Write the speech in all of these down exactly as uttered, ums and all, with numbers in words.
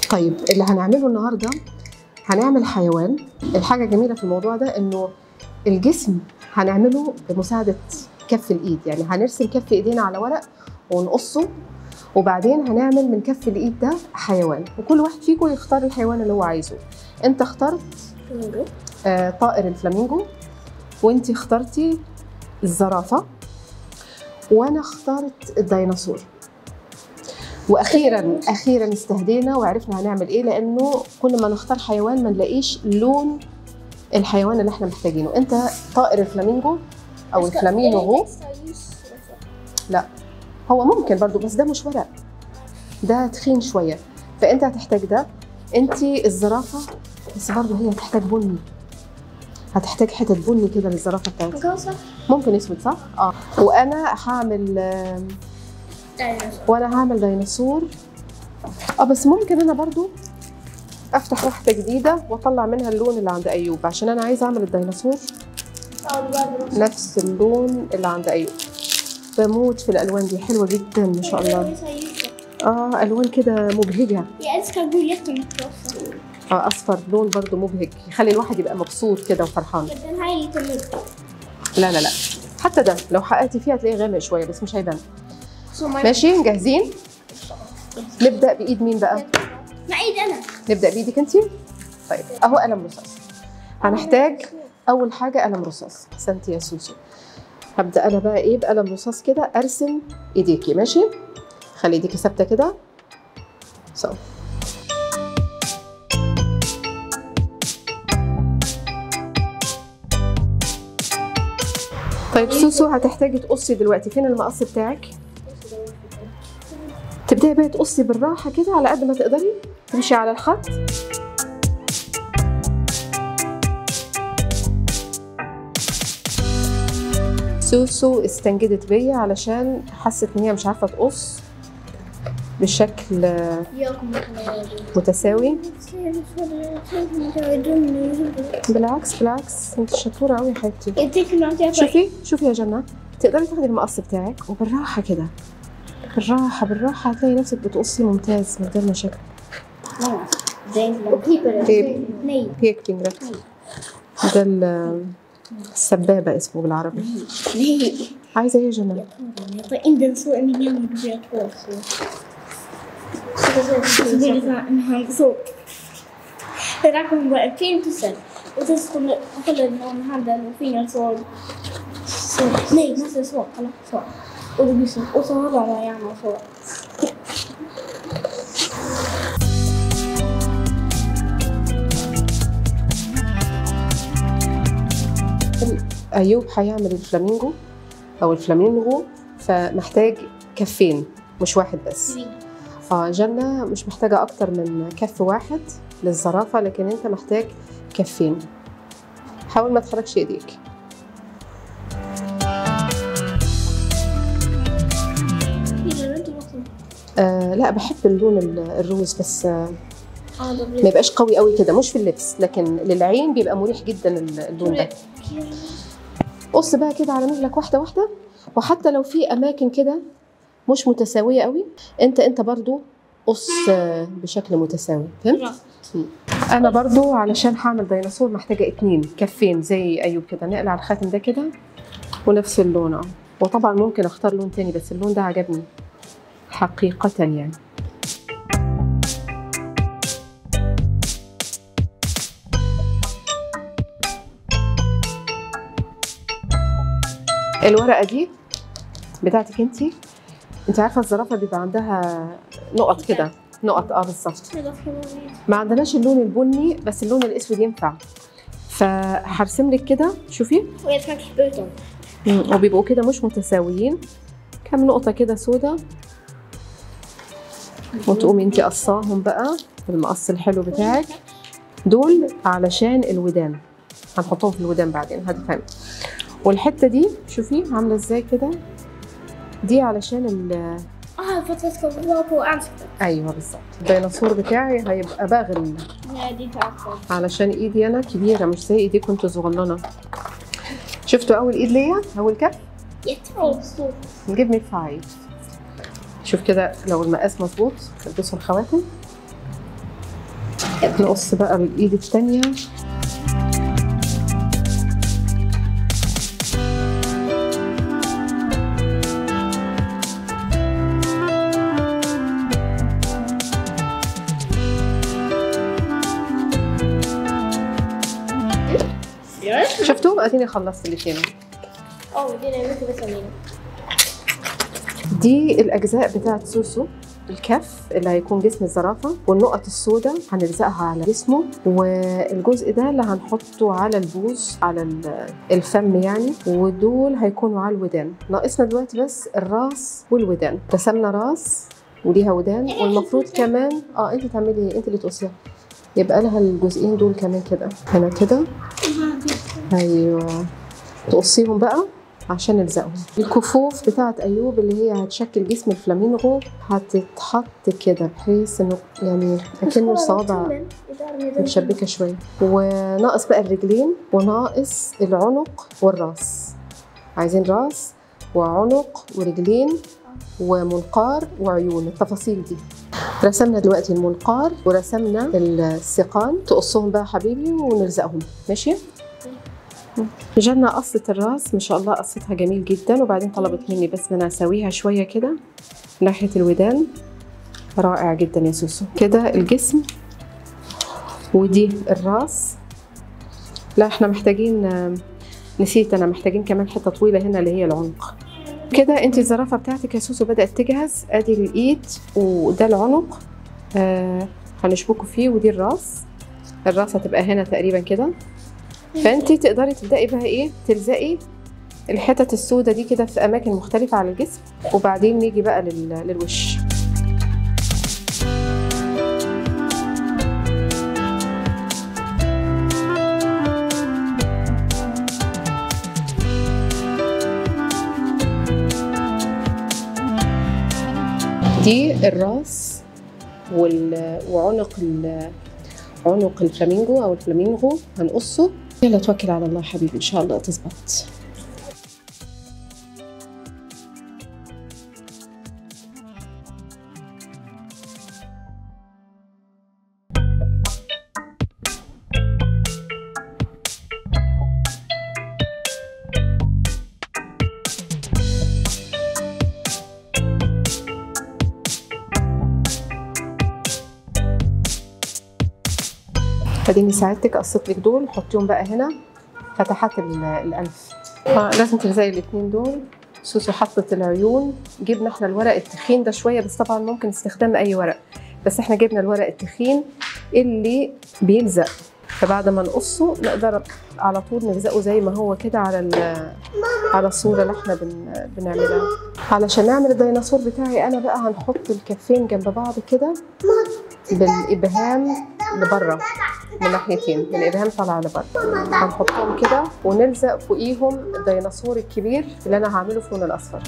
طيب اللي هنعمله النهارده هنعمل حيوان. الحاجه الجميله في الموضوع ده انه الجسم هنعمله بمساعده كف الايد، يعني هنرسم كف ايدينا على ورق ونقصه، وبعدين هنعمل من كف الايد ده حيوان، وكل واحد فيكم يختار الحيوان اللي هو عايزه. انت اخترت آه طائر الفلامينجو، وانت اخترتي الزرافه، وانا اخترت الديناصور. واخيرا اخيرا استهدينا وعرفنا هنعمل ايه، لانه كل ما نختار حيوان ما نلاقيش لون الحيوان اللي احنا محتاجينه. انت طائر الفلامينجو او الفلامينغو. لا هو ممكن برضو، بس ده مش ورق، ده تخين شويه، فانت هتحتاج ده. انت الزرافه، بس برضو هي هتحتاج بني، هتحتاج حتت بني كده للزرافه بتاعتك. ممكن اسود صح؟ اه. وانا هعمل آه وانا هعمل ديناصور. اه بس ممكن انا برضو افتح واحده جديده واطلع منها اللون اللي عند ايوب، عشان انا عايزه اعمل الديناصور نفس اللون اللي عند ايوب. بموت في الالوان دي، حلوه جدا ما شاء الله. اه الوان كده مبهجه. اه اصفر لون برضو مبهج، يخلي الواحد يبقى مبسوط كده وفرحان. لا لا لا، حتى ده لو حققتي فيها هتلاقيه غامق شويه بس مش هيبان. ماشي جاهزين؟ نبدا بايد مين بقى؟ مع ايد انا. نبدا بايدك انت؟ طيب اهو قلم رصاص. هنحتاج اول حاجه قلم رصاص. احسنتي يا سوسو. هبدا انا بقى ايه بقلم رصاص كده ارسم ايديكي. ماشي؟ خلي ايديكي ثابته كده. سو طيب سوسو هتحتاجي تقصي دلوقتي. فين المقص بتاعك؟ تبداي بقى تقصي بالراحه كده على قد ما تقدري، تمشي على الخط. سوسو استنجدت بيا علشان حست ان هي مش عارفه تقص بشكل متساوي. بالعكس بالعكس، انت شطوره قوي يا حبيبتي. شوفي شوفي يا جنة، تقدري تاخدي المقص بتاعك وبالراحه كده، بالراحه بالراحه هتلاقي نفسك بتقصي ممتاز من غير مشاكل. هيك بينجرت. ده السبابه اسمه بالعربي. عايزه ايه يا جنة؟ راكم فين تسال وتسكن كل النوم هذا وفين الصوت صوت ليه نفس الصوت خلاص صوت ودبيسو وصوت ما يعمل صوت. ايوب هيعمل الفلامينجو او الفلامينغو، فمحتاج كفين مش واحد بس. اه جنة مش محتاجة أكتر من كف واحد للزرافة، لكن أنت محتاج كفين. حاول ما تحركش إيديك. آه لا بحب اللون الروز، بس آه ما يبقاش قوي قوي كده، مش في اللبس لكن للعين بيبقى مريح جدا اللون ده. قص بقى كده على مهلك واحدة واحدة، وحتى لو في أماكن كده مش متساوية قوي، أنت أنت برضو قص بشكل متساوي. فهمت؟ انا برضو علشان هعمل ديناصور محتاجه اتنين كفين زي ايوب كده. نقلع الخاتم ده كده ونفس اللون اهو، وطبعا ممكن اختار لون تاني بس اللون ده عجبني حقيقه يعني. الورقه دي بتاعتك انت. انت عارفه الزرافه بيبقى عندها نقط كده، نقط. اه بالظبط. ما عندناش اللون البني بس اللون الاسود ينفع، فهرسم لك كده. شوفي وبيبقوا كده مش متساويين، كم نقطه كده سودا، وتقومي انت قصاهم بقى بالمقص الحلو بتاعك. دول علشان الودان، هنحطهم في الودان بعدين هتفهمي. والحته دي شوفي عامله ازاي كده، دي علشان ال اه فترة كبابو أمسك. ايوه بالظبط. الديناصور بتاعي هيبقى باغل علشان ايدي انا كبيره مش زي ايديكم انتوا صغننه. شفتوا اول ايد ليا، اول كف؟ نجيب مي فايف. شوف كده لو المقاس مظبوط. البسوا الخواتم. نقص بقى بالايد التانية. شفتوا؟ اديني خلصت الاثنين. اه دي نعمتي بس امينه. دي الاجزاء بتاعت سوسو. الكف اللي هيكون جسم الزرافه، والنقط السوداء هنلزقها على جسمه، والجزء ده اللي هنحطه على البوز على الفم يعني، ودول هيكونوا على الودان. ناقصنا دلوقتي بس الراس والودان. رسمنا راس وليها ودان، والمفروض كمان اه انت تعملي انت اللي تقصيها، يبقى لها الجزئين دول كمان كده هنا كده. ايوه تقصيهم بقى عشان نلزقهم. الكفوف بتاعت ايوب اللي هي هتشكل جسم الفلامينغو هتتحط كده بحيث انه يعني اكنه صوابع متشبكه شويه. وناقص بقى الرجلين، وناقص العنق والراس. عايزين راس وعنق ورجلين ومنقار وعيون، التفاصيل دي. رسمنا دلوقتي المنقار ورسمنا الساقان. تقصهم بقى حبيبي ونلزقهم. ماشي؟ جالنا قصة الراس، ما شاء الله قصتها جميل جدا، وبعدين طلبت مني بس انا اسويها شويه كده ناحيه الودان. رائع جدا يا سوسو. كده الجسم، ودي الراس. لا احنا محتاجين، نسيت انا، محتاجين كمان حته طويله هنا اللي هي العنق. كده انت الزرافه بتاعتك يا سوسو بدات تجهز. ادي الايد وده العنق آه هنشبكه فيه، ودي الراس. الراس هتبقى هنا تقريبا كده. فانت تقدري تبداي بقى ايه، تلزقي الحتت السوداء دي كده في اماكن مختلفه على الجسم، وبعدين نيجي بقى للوش. دي الراس وعنق عنق الفلامينغو او الفلامينغو هنقصه. يلا توكل على الله حبيبي، ان شاء الله تظبط. اديني ساعدتك، قصيت لك دول، حطيهم بقى هنا فتحات الانف. اه لازم تلزقي الاثنين دول. سوسو حطت العيون. جبنا احنا الورق التخين ده شويه، بس طبعا ممكن استخدام اي ورق، بس احنا جبنا الورق التخين اللي بيلزق، فبعد ما نقصه نقدر على طول نلزقه زي ما هو كده على على الصوره اللي احنا بن بنعملها. علشان نعمل الديناصور بتاعي انا بقى هنحط الكفين جنب بعض كده بالابهام لبره من ناحيتين، من الابهام طالعه لبره. هنحطهم كده ونلزق فوقيهم الديناصور الكبير اللي انا هعمله في اللون الاصفر.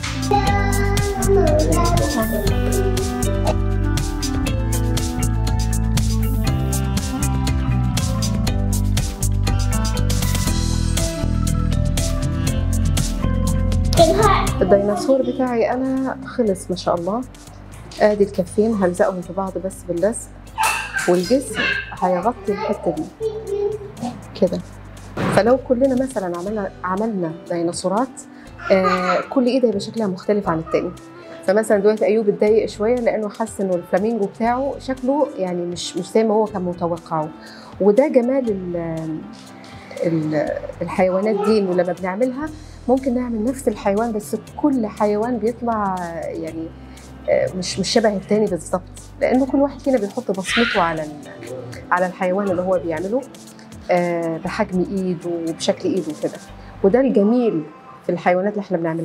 الديناصور بتاعي انا خلص ما شاء الله. ادي الكفين هلزقهم في بعض بس باللزق، والجسم هيغطي الحته دي كده. فلو كلنا مثلا عملنا عملنا ديناصورات آه كل ايد هيبقى شكلها مختلف عن التاني. فمثلا دلوقتي ايوب اتضايق شويه لانه حس انه الفلامينجو بتاعه شكله يعني مش مش زي ما هو كان متوقعه. وده جمال ال ال الحيوانات دي، انه لما بنعملها ممكن نعمل نفس الحيوان بس كل حيوان بيطلع يعني مش مش شبه التاني بالظبط، لانه كل واحد فينا بيحط بصمته على على الحيوان اللي هو بيعمله بحجم ايده وبشكل ايده كده. وده الجميل في الحيوانات اللي احنا بنعملها.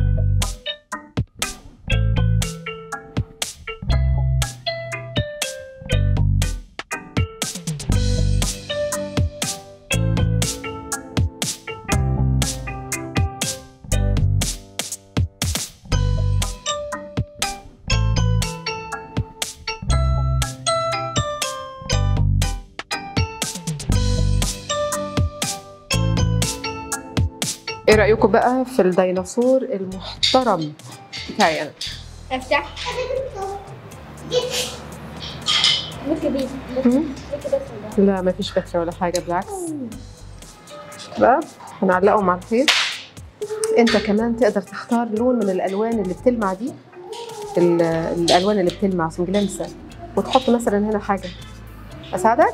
ايه رأيكم بقى في الديناصور المحترم بتاعي انا؟ افتح. كبير مم. كده. لا ما فيش بتر ولا حاجه، بالعكس. بقى هنعلقهم على الحيط. انت كمان تقدر تختار لون من الالوان اللي بتلمع دي، ال- الالوان اللي بتلمع سنجلانسه، وتحط مثلا هنا حاجه. اساعدك؟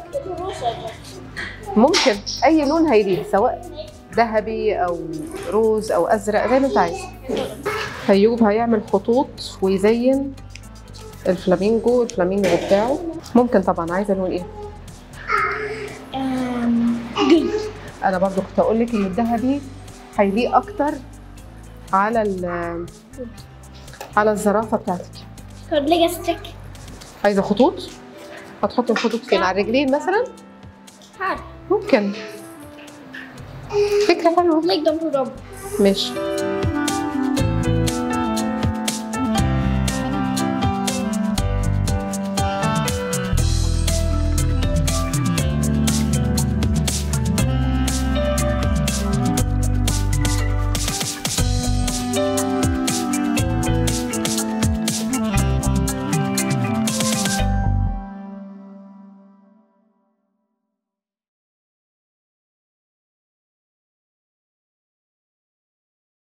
ممكن اي لون هيليق، سواء ذهبي او روز او ازرق زي ما انت عايز. ايوب هيعمل خطوط ويزين الفلامينجو الفلامينجو بتاعه. ممكن طبعا. عايزه لون ايه؟ جلد. انا برضو كنت اقول لك ان الذهبي هيليق اكتر على ال على الزرافه بتاعتك. طب ليه ستريك؟ عايزه خطوط؟ هتحطي الخطوط فين؟ على الرجلين مثلا؟ هاد ممكن. فكره حلوه. ليك دم ضرب. ماشي.